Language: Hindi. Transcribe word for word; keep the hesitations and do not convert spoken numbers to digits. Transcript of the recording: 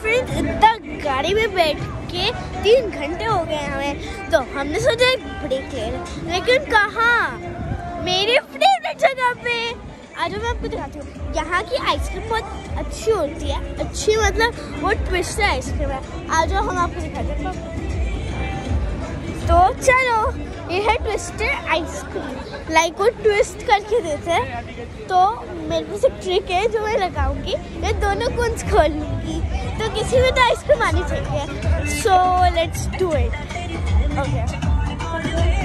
फ्रेंड्स इतना गाड़ी में बैठ के तीन घंटे हो गए हमें, तो हमने सोचा एक ब्रेक ले लें, लेकिन कहाँ, मेरे फेवरेट जगह पे। आज मैं आपको दिखाती हूँ, यहाँ की आइसक्रीम बहुत अच्छी होती है, अच्छी मतलब वो ट्विस्टेड आइसक्रीम है। आज हम आपको दिखाते हैं, तो चलो, ये है ट्विस्टेड आइसक्रीम, लाइक वो ट्विस्ट करके देते हैं। तो मेरे पास एक ट्रिक है जो मैं लगाऊंगी, मैं दोनों कुंज खोल लूँगी, तो किसी में तो आइसक्रीम आनी चाहिए। So let's do it. Okay